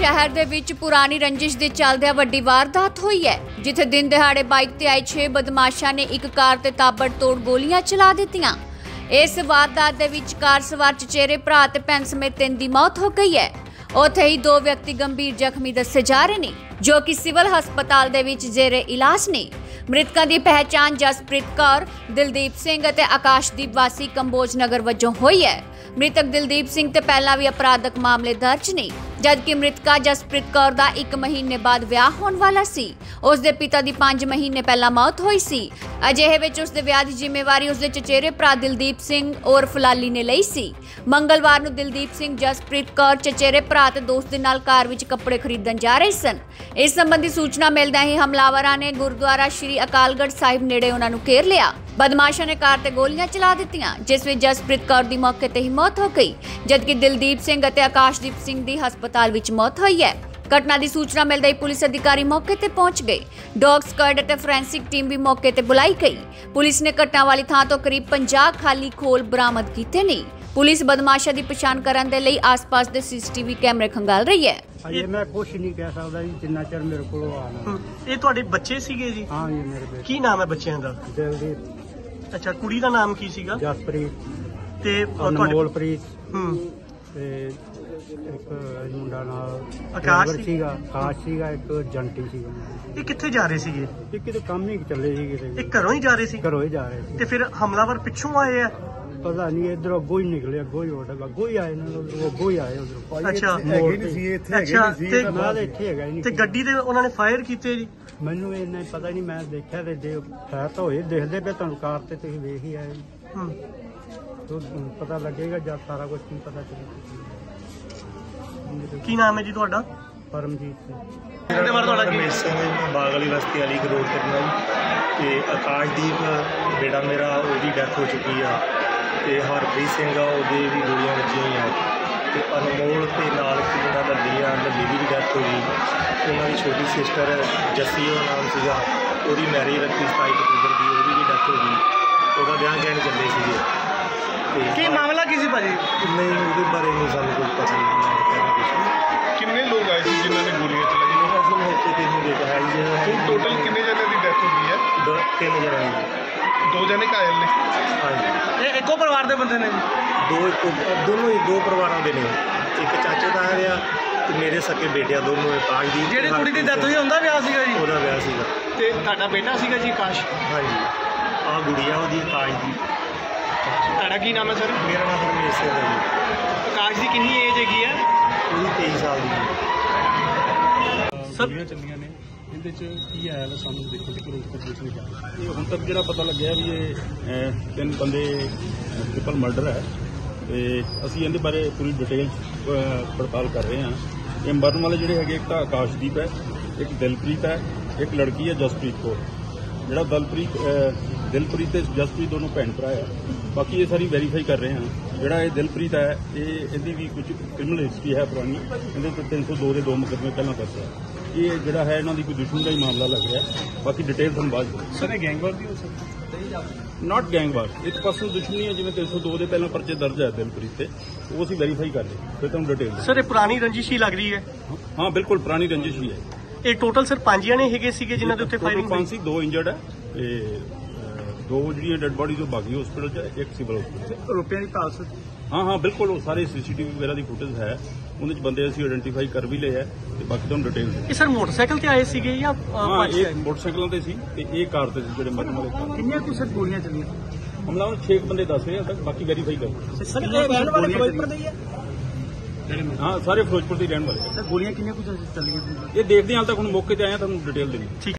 शहर दे विच पुरानी रंजिश दे चलदियां वड्डी वारदात हुई है, जिथे दिन दिहाड़े बाइक ते आए 6 बदमाशां ने एक कार ते ताबड़तोड़ गोलियां चला दित्तियां। इस वारदात दे विच कार सवार चचेरे भरा ते भैन समेत 3 दी मौत हो गई है। उत्थे ही 2 व्यक्ति गंभीर जख्मी दस्से जा रहे ने, जो कि सिविल हस्पताल दे विच जेरे इलाज ने। मृतकों की पहचान जसप्रीत कौर, दिलदीप सिंह ते आकाशदीप वासी कंबोज नगर वजों हुई है। मृतक दिलदीप सिंह ते पहला भी अपराधक मामले दर्ज ने, जबकि मृतका जसप्रीत कौर दा 1 महीने बाद विआह होने वाला सी। उसके पिता की 5 महीने पहला मौत हुई सी। अजिहे विच उसदे विआह की जिम्मेवारी उसके चचेरे भरा दिलदीप सिंह और फलाली ने लई सी। मंगलवार नूं दिलदीप सिंह जसप्रीत कौर चचेरे भरा ते दोस्त दे नाल कार विच कपड़े खरीदण जा रहे सन। इस संबंधी सूचना मिलदे ही हमलावरां ने गुरुद्वारा श्री अकालगढ़ साहिब नेड़े उन्हां नूं घेर लिया। बदमाशों ने कार ते गोलियां चला दित्तियां, जिस विच जसप्रीत कौर दी मौके ते ही मौत हो गई, जबकि दिलदीप सिंह अते आकाशदीप सिंह दी हस्पताल विच मौत हुई है। घटना की सूचना मिलते ही पुलिस अधिकारी मौके ते पहुंच गए। डॉग स्क्वाड और फोरेंसिक टीम भी मौके ते बुलाई गई। पुलिस ने घटना वाली थां तो करीब 50 खाली खोल बरामद किए ने। पुलिस बदमाशों की पछाण करने के लिए आस-पास के सीसीटीवी कैमरे खंगाल रही है। ये मैं कुछ नहीं कह सकता जी, जिन्ना चਿਰ ਮੇਰੇ ਕੋਲ ਆਣਾ। ਇਹ ਤੁਹਾਡੇ ਬੱਚੇ ਸੀਗੇ ਜੀ? ਹਾਂ ਜੀ, ਮੇਰੇ ਬੇਟੇ। ਕੀ ਨਾਮ ਹੈ ਬੱਚਿਆਂ ਦਾ? ਦਿਲਦੀਪ। ਅੱਛਾ, ਕੁੜੀ ਦਾ ਨਾਮ ਕੀ ਸੀਗਾ? ਜਸਪ੍ਰੀਤ ਤੇ ਅਨਮੋਲਪ੍ਰੀਤ ਤੇ ਇੱਕ ਮੁੰਡਾ ਨਾਲ ਆਕਾਸ਼ ਸੀਗਾ, ਆਕਾਸ਼ ਸੀਗਾ, ਇੱਕ ਜੰਟੀ ਸੀਗਾ। ਇਹ ਕਿੱਥੇ ਜਾ ਰਹੇ ਸੀਗੇ? ਇਹ ਕਿਤੇ ਕੰਮ ਹੀ ਚੱਲੇ ਸੀ, ਕਿਤੇ ਇਹ ਘਰੋਂ ਹੀ ਜਾ ਰਹੇ ਸੀ? ਘਰੋਂ ਹੀ ਜਾ ਰਹੇ ਸੀ। ਤੇ ਫਿਰ ਹਮਲਾਵਰ ਪਿੱਛੋਂ ਆਏ ਆ? ਪਤਾ ਨਹੀਂ, ਇਧਰੋਂ ਅੱਗੋਂ ਹੀ ਨਿਕਲੇ, ਅੱਗੋਂ ਹੀ ਅੱਗੋਂ ਹੀ ਆਏ ਨੇ, ਅੱਗੋਂ ਹੀ ਆਏ ਉਧਰੋਂ। ਅੱਛਾ, ਇੱਥੇ ਹੈਗਾ ਹੀ ਤੇ ਨਹੀਂ। ਗੱਡੀ ਦੇ ਉਹਨਾਂ ਨੇ ਫਾਇਰ ਕੀਤੇ ਜੀ? ਮੈਨੂੰ ਇੰਨਾ ਪਤਾ ਨਹੀਂ, ਮੈਂ ਦੇਖਿਆ ਤੇ ਫਾਇਰ ਤਾਂ ਹੋਏ ਦੇਖਦੇ ਪਏ, ਤੁਹਾਨੂੰ ਕਾਰ ਤੇ ਤੁਸੀਂ ਵੇਖ ਹੀ ਆਏ। ਪਤਾ ਲੱਗੇਗਾ ਜਦ ਸਾਰਾ ਕੁਝ ਕੀ ਪਤਾ ਚੱਲੇ। ਕੀ ਨਾਮ ਹੈ ਜੀ ਤੁਹਾਡਾ? ਪਰਮਜੀਤ ਸਿੰਘ। ਇਹਦੇ ਬਾਰੇ ਤੁਹਾਡਾ ਕੀ? ਰਮੇਸ਼ ਸਿੰਘ, ਬਾਗ ਵਾਲੀ ਬਸਤੀ ਵਾਲੀ ਰੋਡ ਤੇ ਜੀ। ਤੇ ਆਕਾਸ਼ਦੀਪ ਬੇਟਾ ਮੇਰਾ, ਉਹਦੀ ਡੈਥ ਹੋ ਚੁੱਕੀ ਆ। ਤੇ ਹਰਪ੍ਰੀਤ ਸਿੰਘ ਆ, ਉਹਦੇ ਵੀ ਗੋਲੀਆਂ ਵੱਜੀਆਂ ਹੋਈਆਂ। ਤੇ ਅਨਮੋਲ ਤੇ ਨਾਲ ਇੱਕ ਮੁੰਡਾ ਲੱਲੀ ਆ, ਲੱਲੀ ਦੀ ਵੀ ਡੈਥ ਹੋ ਗਈ। ਉਹਨਾਂ ਦੀ ਛੋਟੀ ਸਿਸਟਰ ਜੱਸੀ ਉਹ ਨਾਮ ਸੀਗਾ, ਉਹਦੀ ਮੈਰਿਜ ਰੱਖੀ 27 ਅਕਤੂਬਰ ਦੀ, ਉਹਦੀ ਵੀ ਡੈਥ ਹੋ ਗਈ। ਉਹਦਾ ਵਿਆਹ ਕਹਿਣ ਚੱਲੇ ਸੀਗੇ। ਕੀ ਮਾਮਲਾ ਕੀ ਸੀ ਭਾਜੀ? ਨਹੀਂ, ਉਹਦੇ ਬਾਰੇ ਨਹੀਂ ਸਾਨੂੰ ਕੁਝ ਪਤਾ ਨਹੀਂ। ਮੈਂ ਕਹਿਣਾ ਕੁਛ। ਕਿੰਨੇ ਲੋਕ ਆਏ ਸੀ ਜਿਨ੍ਹਾਂ ਨੇ ਗੋਲੀਆਂ ਚਲਾਈਆਂ? ਅਸੀਂ ਮੌਕੇ ਤੇ ਨਹੀਂ ਦੇਖਿਆ ਜੀ। ਟੋਟਲ ਕਿੰਨੇ ਜਣਿਆਂ ਦੀ ਡੈਥ ਹੋ ਗਈ ਹੈ? 3 ਜਣੇ ਜੀ। 2 ਜਣੇ ਘਾਇਲ ਨੇ। ਹਾਂਜੀ, ਇਹ ਇੱਕੋ ਪਰਿਵਾਰ ਦੇ ਬੰਦੇ ਨੇ ਜੀ? ਦੋਨੋਂ ਹੀ 2 ਪਰਿਵਾਰਾਂ ਦੇ ਨੇ। ਇੱਕ ਚਾਚੇ ਦਾ ਆ ਤੇ ਮੇਰੇ ਸਕੇ ਬੇਟਿਆਂ ਦੋਨੋਂ। ਆਕਾਸ਼ ਦੀ ਜਿਹੜੀ ਕੁੜੀ ਦੀ ਡੈਥ ਹੋਈ ਉਹਦਾ ਵਿਆਹ ਸੀਗਾ ਜੀ? ਉਹਦਾ ਵਿਆਹ ਸੀਗਾ। ਤੇ ਤੁਹਾਡਾ ਬੇਟਾ ਸੀਗਾ ਜੀ ਆਕਾਸ਼? ਹਾਂਜੀ, ਆਹ ਗੁੜੀਆ ਉਹਦੀ ਆਕਾਸ਼ ਦੀ। ਤੁਹਾਡਾ ਕੀ ਨਾਮ ਹੈ ਸਰ? ਮੇਰਾ ਨਾਮ ਰਮੇਸ਼ ਸਿੰਘ ਹੈ ਜੀ। ਆਕਾਸ਼ ਦੀ ਕਿੰਨੀ ਏਜ ਹੈਗੀ ਹੈ? ਉਹਦੀ 23 ਸਾਲ ਦੀ ਹੈ। ਗੋਲੀਆਂ ਚੱਲੀਆਂ ਨੇ, ਇਹਦੇ ਚ ਕੀ ਆਇਆ ਵਾ ਸਾਨੂੰ ਦੇਖੋ ਜੀ, ਪ੍ਰੂਫ ਤੱਕ ਕੁਝ ਨਹੀਂ ਜਾਣਦਾ। ਇਹ ਹੁਣ ਤੱਕ ਜਿਹੜਾ ਪਤਾ ਲੱਗਿਆ ਵੀ ਇਹ 3 ਬੰਦੇ ਟ੍ਰਿਪਲ ਮਰਡਰ ਹੈ। ਤੇ ਅਸੀਂ ਇਹਦੇ ਬਾਰੇ ਪੂਰੀ ਡਿਟੇਲ ਪੜਤਾਲ ਕਰ ਰਹੇ ਹਾਂ। ਇਹ ਮਰਨ ਵਾਲੇ ਜਿਹੜੇ ਹੈਗੇ, ਇੱਕ ਤਾਂ ਆਕਾਸ਼ਦੀਪ ਹੈ, ਇੱਕ ਦਿਲਪ੍ਰੀਤ ਹੈ, ਇੱਕ ਲੜਕੀ ਹੈ ਜਸਪ੍ਰੀਤ ਕੌਰ। ਜਿਹੜਾ ਦਿਲਪ੍ਰੀਤ ਤੇ ਜਸਪ੍ਰੀਤ ਦੋਨੋਂ ਭੈਣ ਭਰਾ ਹੈ। ਬਾਕੀ ਇਹ ਸਾਰੀ ਵੈਰੀਫਾਈ ਕਰ ਰਹੇ ਹਾਂ। ਜਿਹੜਾ ਇਹ ਦਿਲਪ੍ਰੀਤ ਹੈ, ਇਹਦੀ ਵੀ ਕੁਝ ਕ੍ਰਿਮੀਨਲ ਹਿਸਟਰੀ ਹੈ ਪੁਰਾਣੀ। ਇਹਦੇ ਤੇ 302 ਦੇ 2 ਮੁਕੱਦਮੇ ਪਹਿਲਾਂ ਦਰਜ ਹੈ। ਇਹ ਜਿਹੜਾ ਹੈ ਇਹਨਾਂ ਦੀ ਕੋਈ ਦੁਸ਼ਮਣੀ ਦਾ ਹੀ ਮਾਮਲਾ ਲੱਗ ਰਿਹਾ। ਬਾਕੀ ਡਿਟੇਲ ਤੁਹਾਨੂੰ ਬਾਅਦ। ਸਰ, ਇਹ ਗੈਂਗਵਾਰ ਦੀ ਹੋ ਸਕਦੀ? ਨਾਟ ਗੈਂਗਵਾਰ, ਇੱਕ ਪਾਸੋਂ ਦੁਸ਼ਮਣੀ ਹੈ। ਜਿਵੇਂ 302 ਦੇ ਪਹਿਲਾਂ ਪਰਚੇ ਦਰਜ ਹੈ ਦਿਲਪ੍ਰੀਤ ਤੇ, ਉਹ ਅਸੀਂ ਵੈਰੀਫਾਈ ਕਰ ਰਹੇ। ਫਿਰ ਤੁਹਾਨੂੰ ਡਿਟੇਲ। ਸਰ, ਇਹ ਪੁਰਾਣੀ ਰੰਜਿਸ਼ ਹੀ ਲੱਗ ਰਹੀ ਹੈ? ਹਾਂ, ਬਿਲਕੁਲ ਪੁਰਾਣੀ ਰੰਜਿਸ਼ ਹੀ ਹੈ। ਇਹ ਟੋਟਲ ਸਰ 5 ਜਣੇ ਹੈਗੇ ਸੀਗੇ ਜਿਨ੍ਹਾਂ ਦੇ ਉੱਤੇ ਫਾਇਰਿੰਗ ਹੋਈ? 5 ਸੀ, 2 ਇੰਜਰਡ ਹੈ ਤੇ 2 ਜਿਹੜੀਆਂ ਡੈਡ ਬॉडी ਜੋ ਬਾਗੀ ਹਸਪੀਟਲ 'ਚ ਹੈ, ਇੱਕ ਸਿਵਲ ਹਸਪੀਟਲ 'ਚ। ਰੁਪਈਆਂ ਦੀ ਭਾਲ ਸਰ? ਹਾਂ, ਬਿਲਕੁਲ। ਉਹ ਸਾਰੇ ਸੀਸੀਟੀਵੀ ਵਗੈਰਾ ਦੀ ਫੁਟੇਜ ਹੈ, ਉਹਦੇ 'ਚ ਬੰਦੇ ਅਸੀਂ ਆਇਡੈਂਟੀਫਾਈ ਕਰ ਵੀ ਲਏ ਹੈ। ਤੇ ਬਾਕੀ ਤੁਹਾਨੂੰ ਡਿਟੇਲ। ਇਹ ਸਰ ਮੋਟਰਸਾਈਕਲ ਤੇ ਆਏ ਸੀਗੇ ਜਾਂ? ਹਾਂ, ਇਹ ਮੋਟਰਸਾਈਕਲਾਂ ਤੇ ਸੀ ਤੇ ਇਹ ਕਾਰ ਤੇ ਸੀ, ਜਿਹੜੇ ਮਰਨ ਵਾਲੇ ਕਾਰ। ਕਿੰਨੀਆਂ ਕੁ ਸਰ ਗੋਲੀਆਂ ਚੱਲੀਆਂ? ਹਮਲਾਵਰ 6 ਬੰਦੇ ਦੱਸ ਰਹੇ ਆ, ਬਾਕੀ ਵੈਰੀਫਾਈ ਕਰ। ਸਰ, ਰਹਿਣ ਵਾਲੇ ਫਿਰੋਜ਼ਪੁਰ ਦੇ ਹੀ ਹੈ? ਹਾਂ, ਸਾਰੇ ਫਿਰੋਜ਼ਪੁਰ ਦੇ ਰਹਿਣ ਵਾਲੇ। ਸਰ, ਗੋਲੀਆਂ ਕਿੰਨੀਆਂ ਕੁ ਚੱਲੀਆਂ? ਇਹ ਦੇਖਦੇ ਹਾਂ, ਹਾਲ ਤੱਕ ਹੁਣ ਮੌਕੇ ਤੇ ਆਏ ਆ, ਤੁਹਾਨੂੰ ਡਿਟੇਲ ਦੇਣੀ।